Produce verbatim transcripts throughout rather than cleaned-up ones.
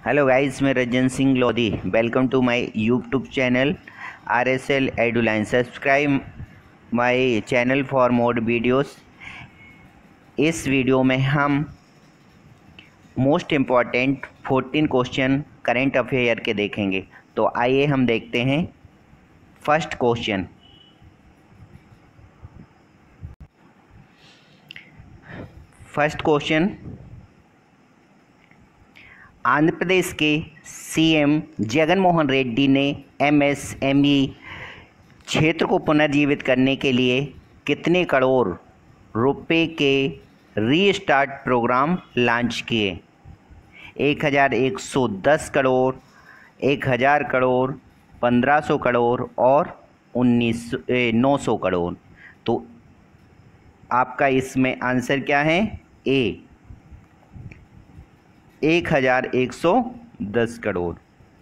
Hello guys, मैं Ranjan Singh Lodhi. Welcome to my YouTube channel R S L Eduline. Subscribe my channel for more videos. इस video में हम most important fourteen question current affair के देखेंगे। तो आइए हम देखते हैं first question. First question, Andhra Pradesh के सीएम जगन मोहन रेड्डी ने एमएसएमई क्षेत्र को पुनर्जीवित करने के लिए कितने करोड़ रुपए के रीस्टार्ट प्रोग्राम लॉन्च किए? एक हज़ार एक सौ दस करोड़, एक हज़ार करोड़, पंद्रह सौ करोड़ और उन्नीस नौ सौ करोड़। तो आपका इसमें आंसर क्या है? ए, एक हज़ार एक सौ दस करोड़।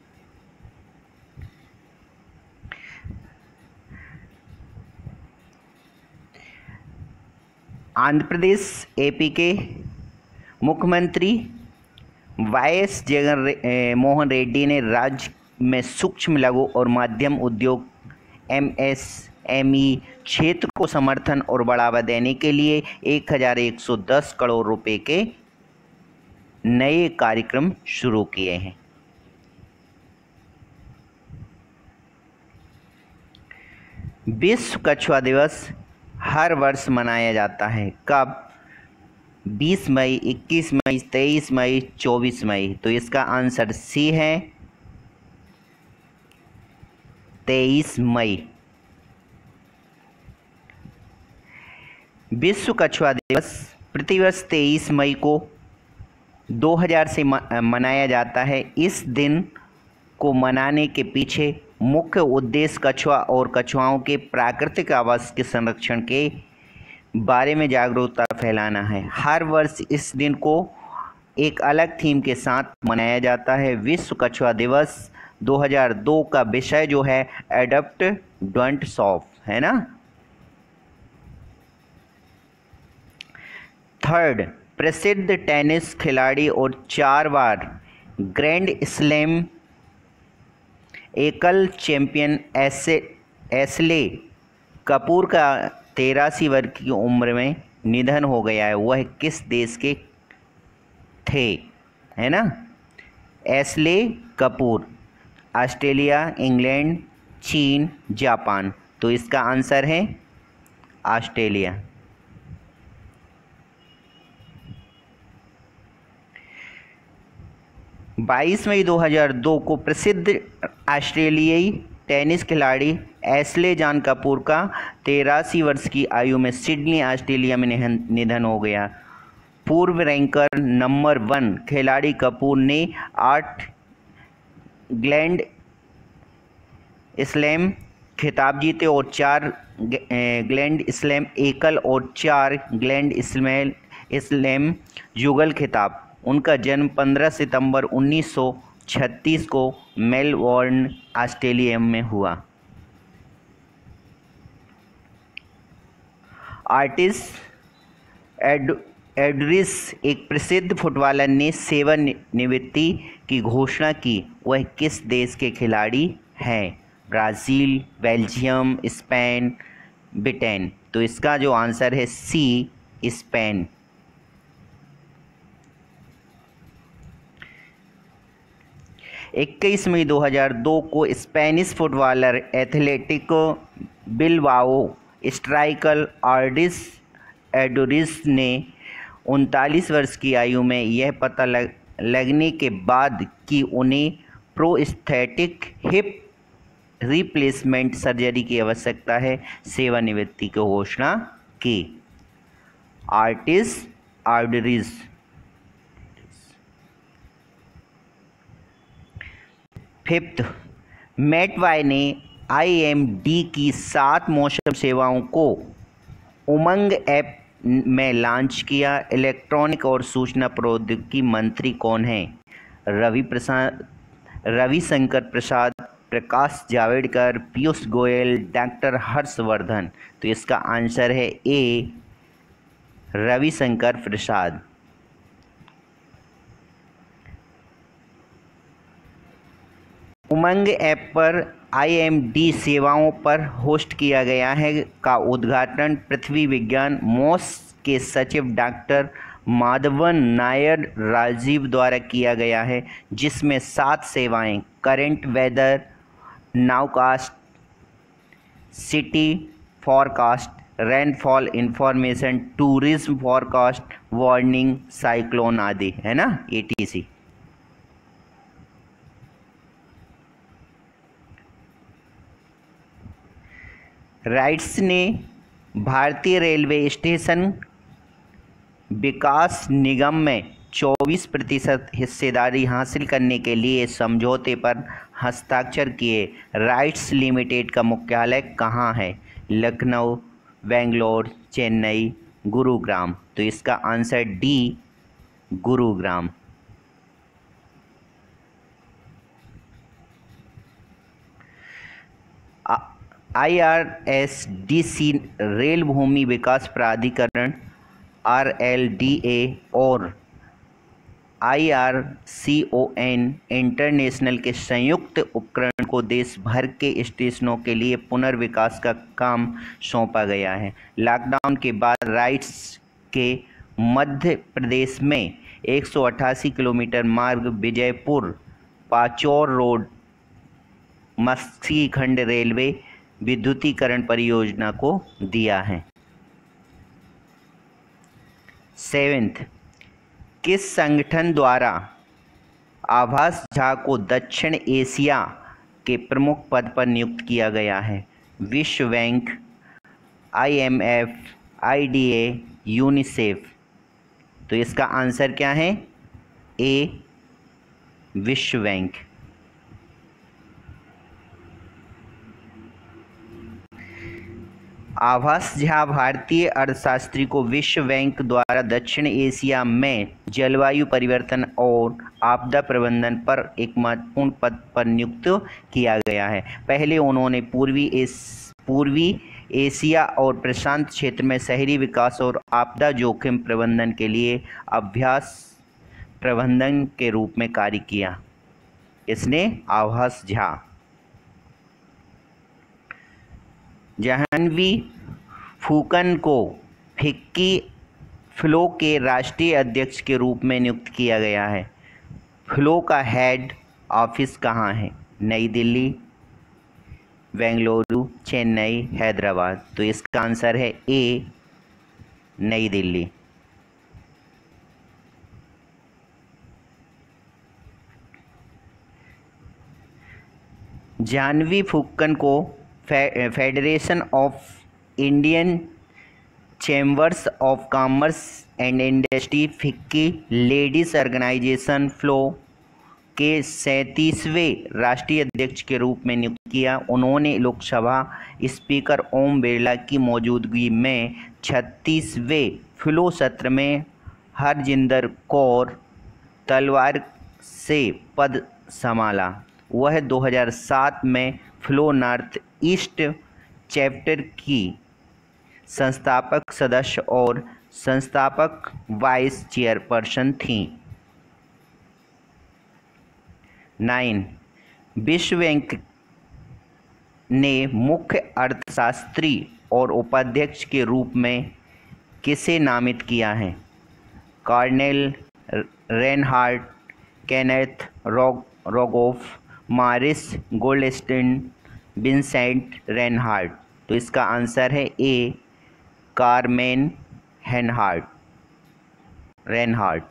आंध्र प्रदेश एपी के मुख्यमंत्री वाई एस जगन रे, मोहन रेड्डी ने राज्य में सूक्ष्म लघु और मध्यम उद्योग एम एस एम ई क्षेत्र को समर्थन और बढ़ावा देने के लिए एक हज़ार एक सौ दस करोड़ रुपए के नए कार्यक्रम शुरू किए हैं। विश्व कछुआ दिवस हर वर्ष मनाया जाता है। कब? बीस मई, इक्कीस मई, तेईस मई, चौबीस मई। तो इसका आंसर सी है, तेईस मई। विश्व कछुआ दिवस प्रतिवर्ष तेईस मई को दो हज़ार से मनाया जाता है। इस दिन को मनाने के पीछे मुख्य उद्देश्य कछुआ और कछुआओं के प्राकृतिक आवास के संरक्षण के बारे में जागरूकता फैलाना है। हर वर्ष इस दिन को एक अलग थीम के साथ मनाया जाता है। विश्व कछुआ दिवस दो हज़ार दो का विषय जो है एडप्ट डोंट सॉल्व है ना। थर्ड, प्रसिद्ध टेनिस खिलाड़ी और चार बार ग्रैंड स्लैम एकल चैंपियन एसे एस्ले कपूर का तेरासी वर्ष की उम्र में निधन हो गया है। वह किस देश के थे? है ना। एस्ले कपूर, ऑस्ट्रेलिया, इंग्लैंड, चीन, जापान। तो इसका आंसर है ऑस्ट्रेलिया। बाईस मई दो हज़ार दो को प्रसिद्ध ऑस्ट्रेलियाई टेनिस खिलाड़ी एस्ले जॉन कपूर का तेरासी वर्ष की आयु में सिडनी, ऑस्ट्रेलिया में निधन हो गया। पूर्व रैंकर नंबर वन खिलाड़ी कपूर ने आठ ग्रैंड स्लैम खिताब जीते और चार ग्रैंड स्लैम एकल और चार ग्रैंड स्लैम स्लैम युगल खिताब। उनका जन्म पंद्रह सितंबर उन्नीस सौ छत्तीस को मेलबोर्न, ऑस्ट्रेलिया में हुआ। आर्टिस एड एडरिस एक प्रसिद्ध फुटबॉलर ने सेवानिवृत्ति की घोषणा की। वह किस देश के खिलाड़ी हैं? Brazil, Belgium, Spain, Britain. तो इसका जो आंसर है सी, स्पेन। इक्कीस मई दो हज़ार दो को Spanish footballer Athletic Bilbao striker Aritz Aduriz ने उनतालीस वर्ष की आयु में यह पता लग, लगने के बाद कि उन्हें प्रोस्थेटिक हिप रिप्लेसमेंट सर्जरी की आवश्यकता है, सेवानिवृत्ति की घोषणा की। आर्टिस एडोरिस। फिफ्थ, मेटवाई ने आई एम डी की सात मौसम सेवाओं को उमंग ऐप में लॉन्च किया। इलेक्ट्रॉनिक और सूचना प्रौद्योगिकी मंत्री कौन हैं? रवि प्रसाद रविशंकर प्रसाद, प्रकाश जावड़ेकर, पीयूष गोयल, डॉक्टर हर्षवर्धन। तो इसका आंसर है ए, रविशंकर प्रसाद। उमंग ऐप पर आई एम डी सेवाओं पर होस्ट किया गया है का उद्घाटन पृथ्वी विज्ञान मॉस के सचिव डॉक्टर माधवन नायर राजीव द्वारा किया गया है, जिसमें सात सेवाएं current weather, nowcast, city forecast, rainfall information, tourism forecast, warning, cyclone आदि है ना, ए टी सी। राइट्स ने भारतीय रेलवे स्टेशन विकास निगम में चौबीस प्रतिशत हिस्सेदारी हासिल करने के लिए समझौते पर हस्ताक्षर किए। राइट्स लिमिटेड का मुख्यालय कहाँ है? लखनऊ, बेंगलोर, चेन्नई, गुरुग्राम। तो इसका answer D, Gurugram. I R S D C rail भूमि विकास प्राधिकरण आर एल डी ए और I R C O N international के संयुक्त उपक्रम को देश भर के स्टेशनों के लिए पुनर्विकास का काम सौंपा गया है। लॉकडाउन के बाद राइट्स के मध्य प्रदेश में एक सौ अट्ठासी किलोमीटर मार्ग विजयपुर पाचौर रोड मस्सी खंड रेलवे विद्युतीकरण परियोजना को दिया है। सेवेंथ, किस संगठन द्वारा आभास झा को दक्षिण एशिया के प्रमुख पद पर नियुक्त किया गया है? विश्व bank, I M F, I D A, UNICEF. तो इसका आंसर क्या है? ए, विश्व बैंक। आभास झा भारतीय अर्थशास्त्री को विश्व बैंक द्वारा दक्षिण एशिया में जलवायु परिवर्तन और आपदा प्रबंधन पर एक महत्वपूर्ण पद पर नियुक्त किया गया है। पहले उन्होंने पूर्वी एस पूर्वी एशिया और प्रशांत क्षेत्र में शहरी विकास और आपदा जोखिम प्रबंधन के लिए अभ्यास प्रबंधन के रूप में कार्य किया। इसने आभास झा। जाह्नवी फूकन को फिक्की फ्लो के राष्ट्रीय अध्यक्ष के रूप में नियुक्त किया गया है। फ्लो का हेड ऑफिस कहाँ है? नई दिल्ली, बेंगलुरु, चेन्नई, हैदराबाद। तो इसका आंसर है ए, नई दिल्ली। जाह्नवी फूकन को federation of Indian chambers of commerce and industry FICCI ladies organisation FLO के सैंतीसवें राष्ट्रीय अध्यक्ष के रूप में नियुक्त किया। उन्होंने लोकसभा स्पीकर ओम बिरला की मौजूदगी में छत्तीसवें फ्लो सत्र में हरजिंदर कौर तलवार से पद संभाला। वह दो हज़ार सात में फ्लो नॉर्थ ईस्ट चैप्टर की संस्थापक सदस्य और संस्थापक वाइस चेयरपर्सन थीं। नाइन, विश्व बैंक ने मुख्य अर्थशास्त्री और उपाध्यक्ष के रूप में किसे नामित किया है? Carmen Reinhart, Kenneth Rogoff, Maurice Goldstein, Vincent Reinhart. तो इसका आंसर है A, Carmen Reinhart Reinhart.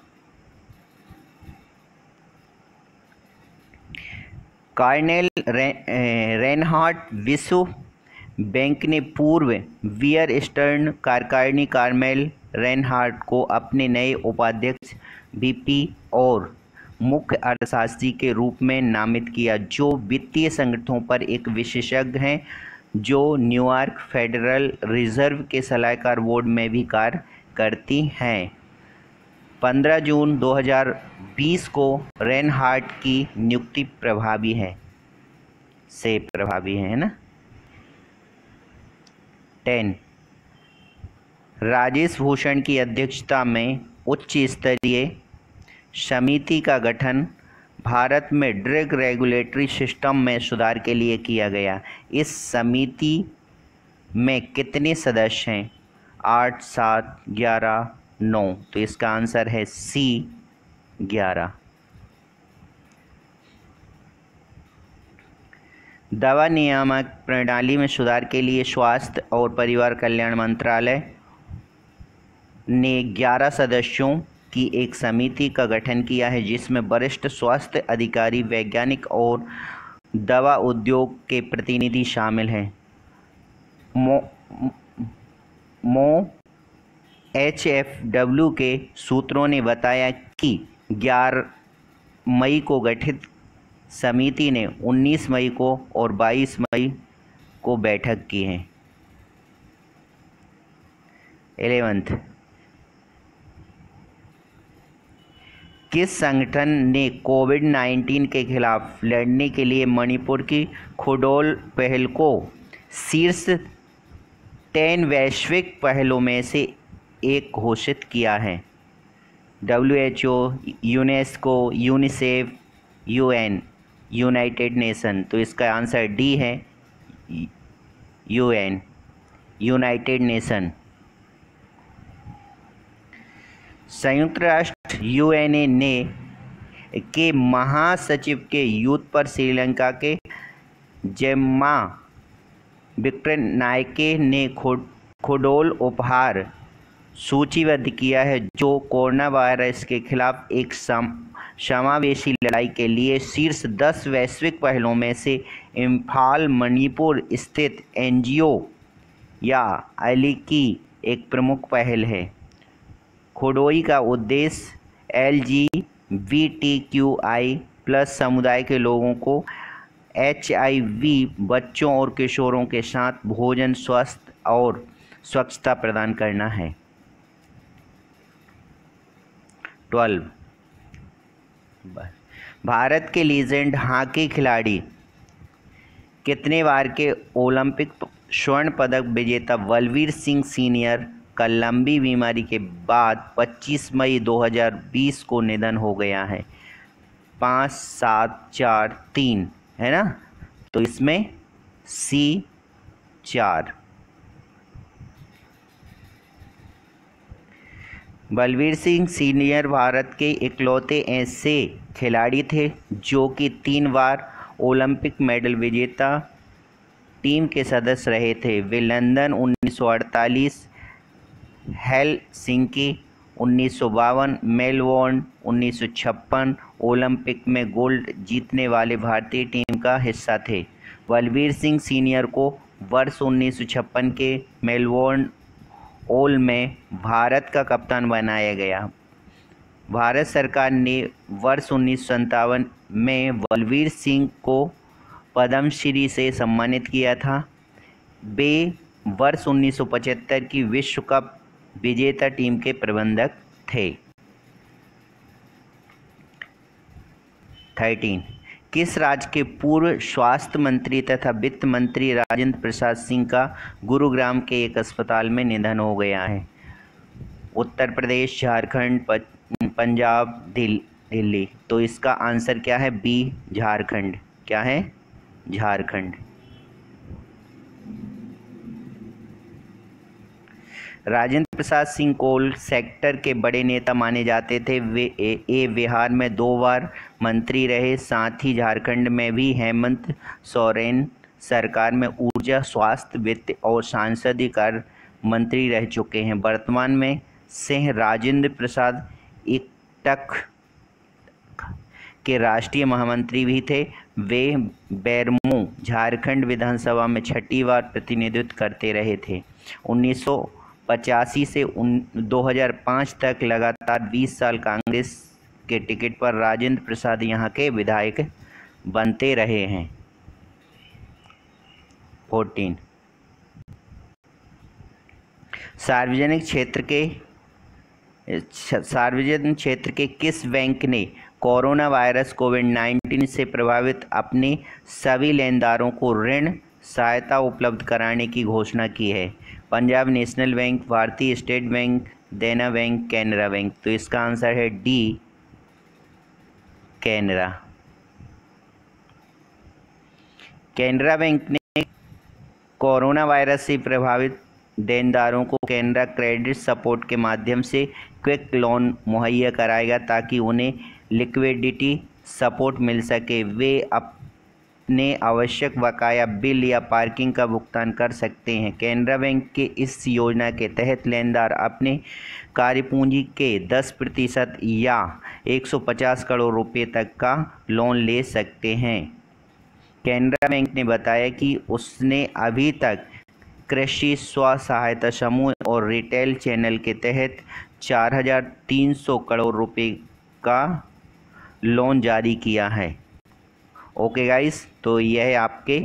Carmen Re, Reinhart विश्व बैंक ने पूर्व बियर स्टर्न कार्यकारिणी कार्मेल रेनहार्ड को अपने नए उपाध्यक्ष, वीपी और मुख्य अर्थशास्त्री के रूप में नामित किया, जो वित्तीय संगठनों पर एक विशेषज्ञ हैं, जो न्यूयॉर्क फेडरल रिजर्व के सलाहकार बोर्ड में भी कार्य करती हैं। पंद्रह जून दो हज़ार बीस को रेनहार्ड की नियुक्ति प्रभावी है से प्रभावी है ना। टेन, राजेश भूषण की अध्यक्षता में उच्च स्तरीय समिति का गठन भारत में ड्रग रेगुलेटरी सिस्टम में सुधार के लिए किया गया। इस समिति में कितने सदस्य हैं? आठ, सात, ग्यारह, नौ। तो इसका आंसर है सी ग्यारह। दवा नियामक प्रणाली में सुधार के लिए स्वास्थ्य और परिवार कल्याण मंत्रालय ने ग्यारह सदस्यों की एक समिति का गठन किया है, जिसमें वरिष्ठ स्वास्थ्य अधिकारी, वैज्ञानिक और दवा उद्योग के प्रतिनिधि शामिल हैं। मो मो एच एफ डब्ल्यू के सूत्रों ने बताया कि ग्यारह मई को गठित समिति ने उन्नीस मई को और बाईस मई को बैठक की है। इलेवेंथ, किस संगठन ने कोविड नाइन्टीन के खिलाफ लड़ने के लिए मणिपुर की खुडोल पहल को शीर्ष टेन वैश्विक पहलों में से एक घोषित किया है? W H O, UNESCO, UNICEF, UN, United Nation. तो इसका आंसर डी है, यूएन, यूनाइटेड नेशन। संयुक्त राष्ट्र यूएनए ने के महासचिव के युद्ध पर श्रीलंका के जेम्मा विक्रमनायके ने खुडोल उपहार सूचीबद्ध किया है, जो कोरोना वायरस के खिलाफ एक सम समावेशी लड़ाई के लिए शीर्ष दस वैश्विक पहलों में से इम्फाल, मणिपुर स्थित एनजीओ या अली की एक प्रमुख पहल है। खुडोई का उद्देश्य L G B T Q I plus समुदाय के लोगों को एच आई वी बच्चों और किशोरों के साथ भोजन, स्वास्थ्य और स्वच्छता प्रदान करना है। ट्वेल्व, भारत के लीजेंड हॉकी खिलाड़ी, कितने बार के ओलंपिक स्वर्ण पदक विजेता बलवीर सिंह सीनियर का लंबी बीमारी के बाद पच्चीस मई दो हज़ार बीस को निधन हो गया है? पाँच, सात, चार, तीन, है ना? तो इसमें सी चार। बलवीर सिंह सीनियर भारत के इकलौते ऐसे खिलाड़ी थे जो कि तीन बार ओलंपिक मेडल विजेता टीम के सदस्य रहे थे। वे लंदन उन्नीस सौ अड़तालीस, हेलसिंकी उन्नीस सौ बावन, मेलबोर्न उन्नीस सौ छप्पन ओलंपिक में गोल्ड जीतने वाले भारतीय टीम का हिस्सा थे। बलवीर सिंह सीनियर को वर्ष उन्नीस सौ छप्पन के मेलबोर्न ओल में भारत का कप्तान बनाया गया। भारत सरकार ने वर्ष उन्नीस सौ सत्तावन में बलवीर सिंह को पद्मश्री से सम्मानित किया था। वे वर्ष उन्नीस सौ पचहत्तर की विश्व कप विजेता टीम के प्रबंधक थे। थर्टीन, किस राज्य के पूर्व स्वास्थ्य मंत्री तथा वित्त मंत्री राजेंद्र प्रसाद सिंह का गुरुग्राम के एक अस्पताल में निधन हो गया है? उत्तर प्रदेश, झारखंड, पंजाब, दिल्ली। तो इसका आंसर क्या है? बी, झारखंड। क्या है? झारखंड। राजेंद्र प्रसाद सिंह कोल सेक्टर के बड़े नेता माने जाते थे। वे ए, ए बिहार में दो बार मंत्री रहे, साथ ही झारखंड में भी हेमंत सोरेन सरकार में ऊर्जा, स्वास्थ्य, वित्त और सांसदीय कार्य मंत्री रह चुके हैं। वर्तमान में सिंह राजेंद्र प्रसाद एकटक के राष्ट्रीय महामंत्री भी थे। वे बेरमो झारखंड विधानसभा में छठी बार प्रतिनिधित्व करते रहे थे। उन्नीस सौ पचासी से दो हज़ार पाँच तक लगातार बीस साल कांग्रेस के टिकट पर राजेंद्र प्रसाद यहां के विधायक बनते रहे हैं। चौदह, सार्वजनिक क्षेत्र के सार्वजनिक क्षेत्र के किस बैंक ने कोरोना वायरस कोविड नाइन्टीन से प्रभावित अपने सभी लेनदारों को ऋण सहायता उपलब्ध कराने की घोषणा की है? पंजाब नेशनल बैंक, भारतीय state bank, Dena bank, Canara bank. तो इसका आंसर है डी, कैनरा। कैनरा बैंक ने कोरोना वायरस से प्रभावित देनदारों को कैनरा क्रेडिट सपोर्ट के माध्यम से क्विक लोन मुहैया कराएगा ताकि उन्हें लिक्विडिटी सपोर्ट मिल सके। वे अपने आवश्यक बकाया बिल या पार्किंग का भुगतान कर सकते हैं। कैनरा बैंक के इस योजना के तहत लेनदार अपने कार्यपूंजी के दस प्रतिशत या एक सौ पचास करोड़ रुपए तक का लोन ले सकते हैं। कैनरा बैंक ने बताया कि उसने अभी तक कृषि स्व सहायता समूह और रिटेल चैनल के तहत चार हज़ार तीन सौ करोड़ रुपए का लोन जारी किया है। ओके गाइस, तो यह आपके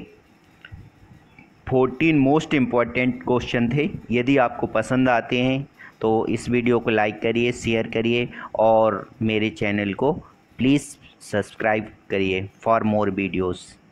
चौदह मोस्ट इम्पॉर्टेंट क्वेश्चन थे। यदि आपको पसंद आते हैं तो इस वीडियो को लाइक करिए, शेयर करिए और मेरे चैनल को प्लीज़ सब्सक्राइब करिए फॉर मोर वीडियोस।